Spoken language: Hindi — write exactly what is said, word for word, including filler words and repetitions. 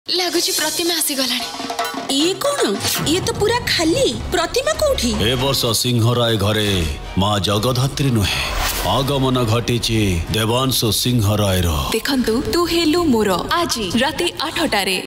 लगुच प्रतिमा आसी गलानी। ये कौन? ये तो पूरा खाली। प्रतिमा कोठी? ए वर्ष सिंहराय घरे माँ जगधात्री नुहे आगमन घटी देवांशु सिंहराय। देखंतु तू हेलु मोर आज राति आठटारे।